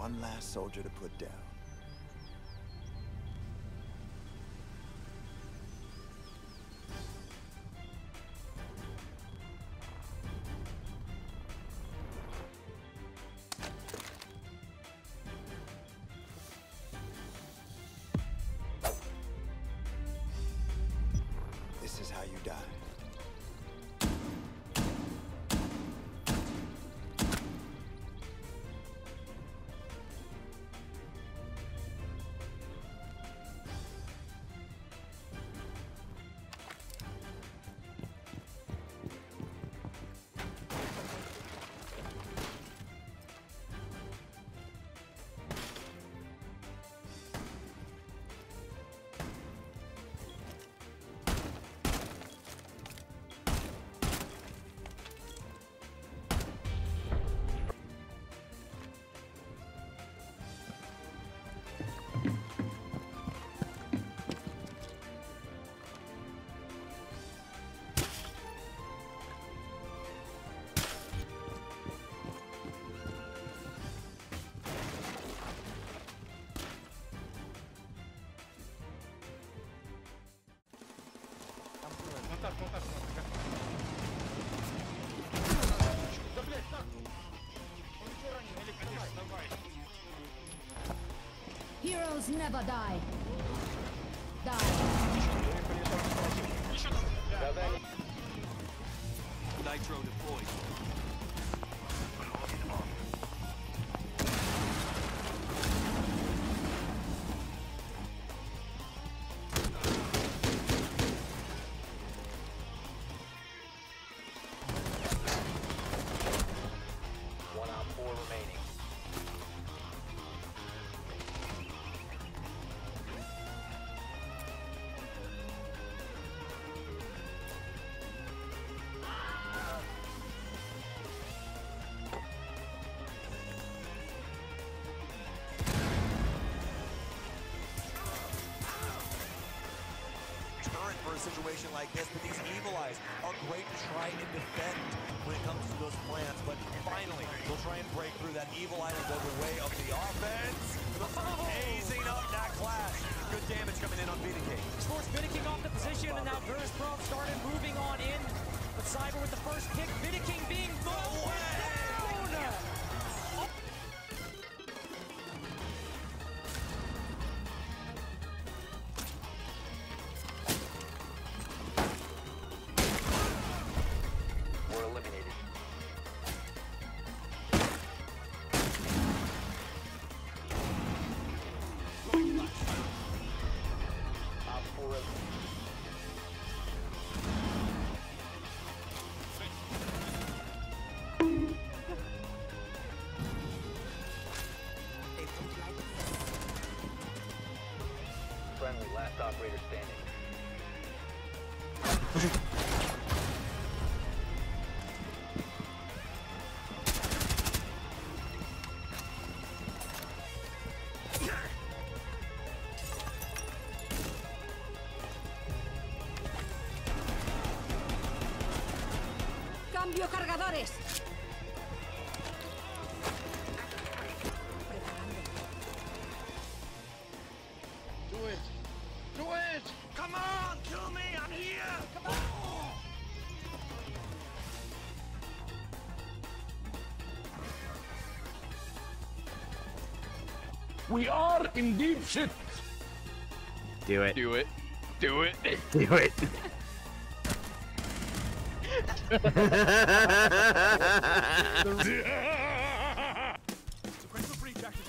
One last soldier to put down. This is how you die. Да блять, так! Он еще ранен, или, конечно, давай! Heroes never die. Еще там! Nitro deployed. One out, 4 remaining. Turret for a situation like this, but these evil eyes are great to try and defend when it comes to those plants. But finally, they'll try and break through that evil eye and go the way of the offense. Hazing up that clash. Good damage coming in on BDK. Sports Vidiking off the position, and now Virtus Pro started moving on in. But Cyber with the first pick, Vidiking being mowed down! We're eliminated. Op 4 friendly, last operator standing. Cambio cargadores. Do it! Do it! Come on, kill me, I'm here! Come on! We are in deep shit! Do it. Do it! Do it! Do it. Sequential breach activated.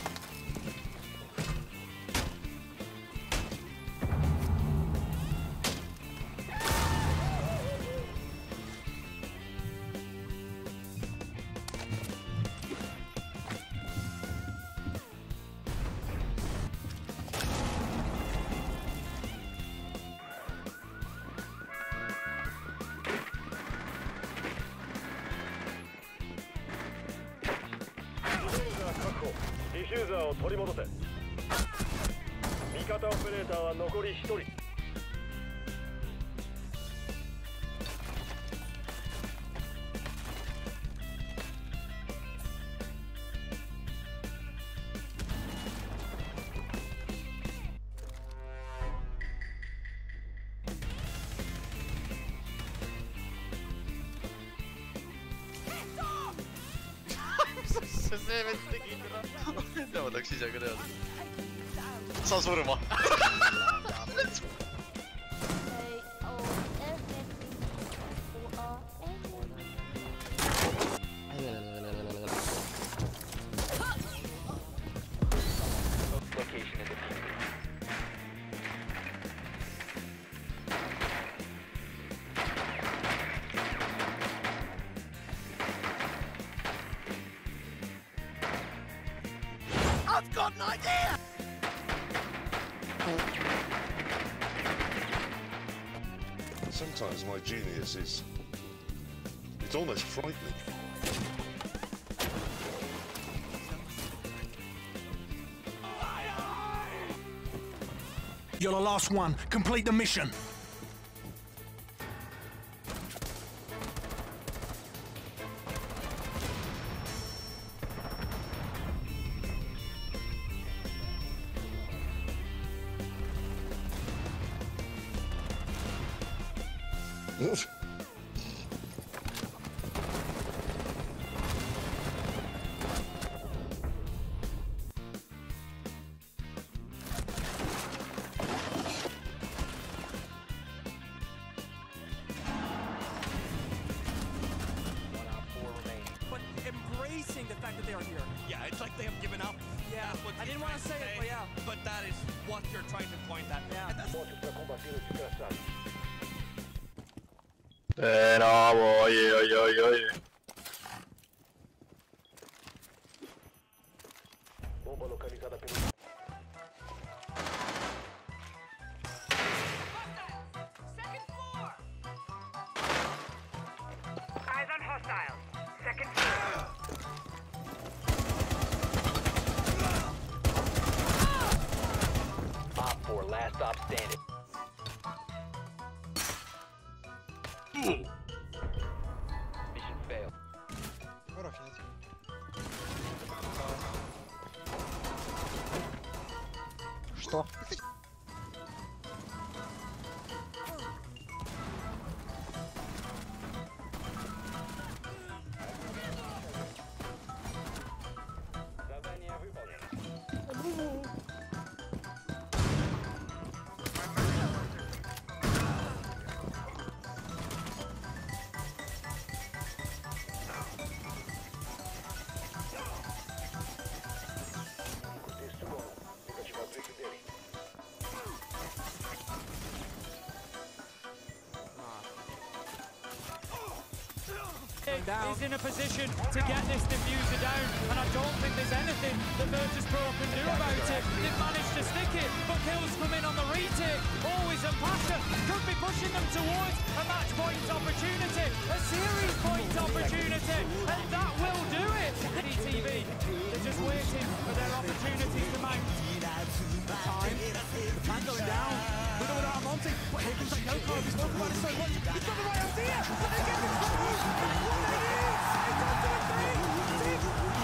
ディフューザーを取り戻せ。味方オペレーターは残り1人。 세멘트 기더라. 야, 낚 시작을 해야 돼. 사소르마. Location in the future. I've got an idea! Sometimes my genius is... it's almost frightening. You're the last one. Complete the mission. But embracing the fact that they are here. Yeah, it's like they have given up. Yeah, That's what I he's didn't want to trying say it, but yeah. But that is what you're trying to point at. Yeah. And that's Mortos para combater o desgraçado. Bravo, oye. Bomba localizada pelo... Second floor! Eyes on hostiles. Second floor. Op 4, last stop standing. Mission failed. Что? Задание выполнено. Contexto bom. Negativado o equipe dele. Is in a position to get this diffuser down, and I don't think there's anything that Virtus Pro can do about it. They've managed to stick it, but kills come in on the retake. Always and Pasha could be pushing them towards a match point opportunity, a series point opportunity, and that will do it. DTV, they're just waiting for their opportunities to mount. The time going down. We know without Monty, but here comes that Yoko. He's spoken about it so much. He's got the right idea. But they get it through. What it is! It's on to the three.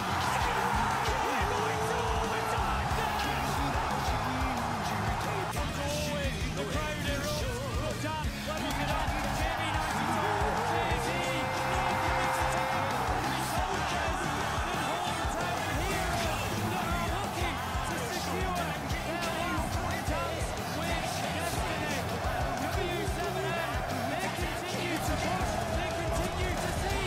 The crowd erupts. Look, Dan levels it up. Jamie 92. JZ. No coming to take it. The soldiers. The hometown heroes that are looking to secure their last chance with destiny. W7M, they continue to push. They continue to see.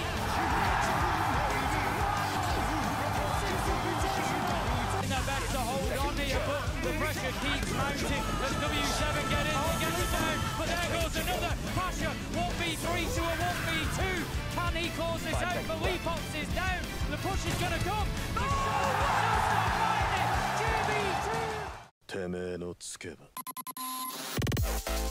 In their best to hold on here, but the pressure keeps mounting as W7 get in, they get it down, but there goes another Pasha, 1v3 to a 1v2, can he close this out? But Leapox is down, the push is going to come, no! Just not find it, GB2! てめえのつけば